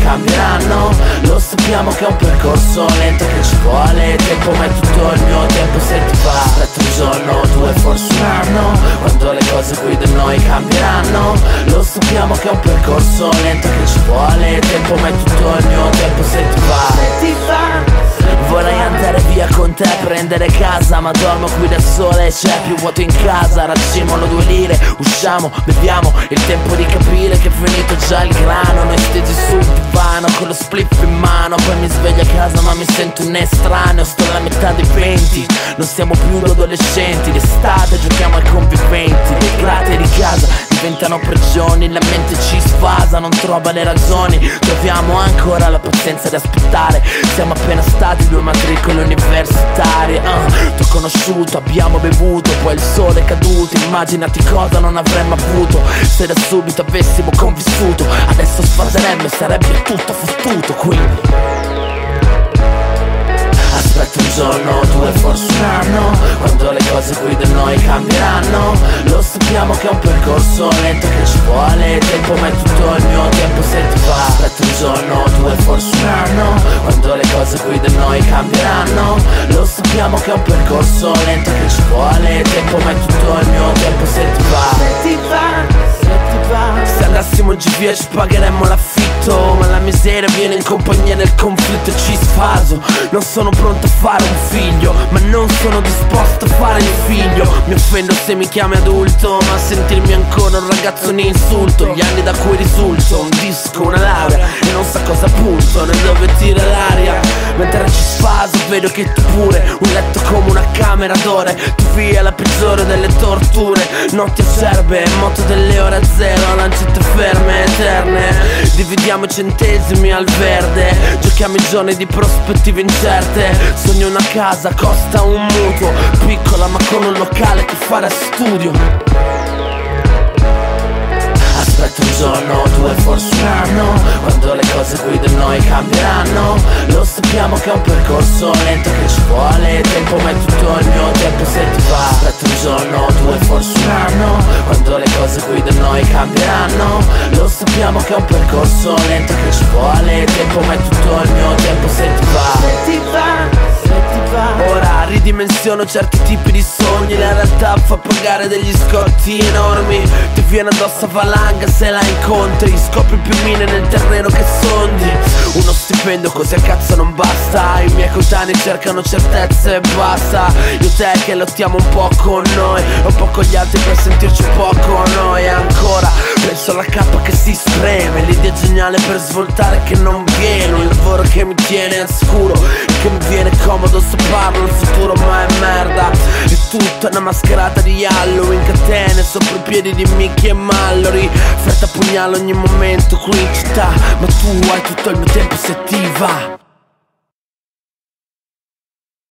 cambieranno. Lo sappiamo che è un percorso lento che ci vuole tempo, ma è tutto il mio tempo se ti va. Aspetta un giorno, due, forse un anno, quando le cose qui da noi cambieranno. Lo sappiamo che è un percorso lento che ci vuole tempo, ma è tutto il mio tempo se ti va. Vorrei andare via con te, prendere casa, ma dormo qui da sole, c'è più vuoto in casa. Racimolo 2 lire, usciamo, beviamo, il tempo di capire che è finito già il grano. Noi stesi sul divano con lo spliff in mano, poi mi sveglio a casa ma mi sento un estraneo. Sto alla metà dei 20, non siamo più adolescenti. D'estate giochiamo ai conviventi, le grate di casa diventano prigioni, la mente ci sfasa, non trova le ragioni. Troviamo ancora la pazienza di aspettare, siamo appena stati 2 matricole universitarie. T'ho conosciuto, abbiamo bevuto, poi il sole è caduto. Immaginati cosa non avremmo avuto se da subito avessimo convissuto. Adesso sfaserebbe, sarebbe tutto fottuto, quindi aspetta un giorno, 2, forse un anno, quando le cose qui da noi cambieranno. Lo sappiamo che è un percorso lento che ci vuole tempo, ma è tutto il mio tempo se ti va. Aspetta un giorno, 2, forse un anno, quando le cose qui da noi cambieranno. Lo sappiamo che è un percorso lento che ci vuole tempo, ma è tutto il mio tempo se ti va. Se andassimo giù via ci pagheremmo l'affitto, ma la miseria viene in compagnia del conflitto e ci sfaso. Non sono pronto a fare un figlio, ma non sono disposto a fare il figlio. Mi offendo se mi chiami adulto, ma sentirmi ancora un ragazzo è un insulto. Gli anni da cui risulto, un disco, una laurea e non sa cosa punto, né dove tira l'aria. Mentre ci sfaso vedo che tu pure, un letto come una camera d'ore. Tu via la peggiore delle torture, notti acerbe, moto delle ore a zero, lancette ferme, eterne. Dividiamo i centesimi al verde, giochiamo i giorni di prospettive incerte. Sogno una casa, costa un mutuo, piccola ma con un locale che fa da studio. Aspetta un giorno, 2, forse un anno, quando le cose qui da noi cambieranno. Lo sappiamo che è un percorso lento che ci vuole tempo, ma è tutto il mio tempo se ti va. Aspetta un giorno, 2, forse un anno, quando le cose qui da noi cambieranno. Lo sappiamo che è un percorso lento che ci vuole tempo, ma è tutto il mio tempo se ti va. Ora ridimensiono certi tipi di sogni, la realtà fa pagare degli scotti enormi. Ti viene addosso a valanga se la incontri, scopri più mine nel terreno che sondi. Uno stipendio così a cazzo non basta, i miei coetanei cercano certezze e basta. Io te che lottiamo un po' con noi, un po' con gli altri per sentirci un po' con noi. Ancora penso alla cappa che si spreme, l'idea geniale per svoltare che non viene. Un lavoro che mi tiene al sicuro e che mi viene comodo saperlo, il futuro ma è merda. È tutta una mascherata di Halloween, catene sopra i piedi di Mickey e Mallory. Fretta pugnale ogni momento qui in città, ma tu hai tutto il mio tempo se ti va.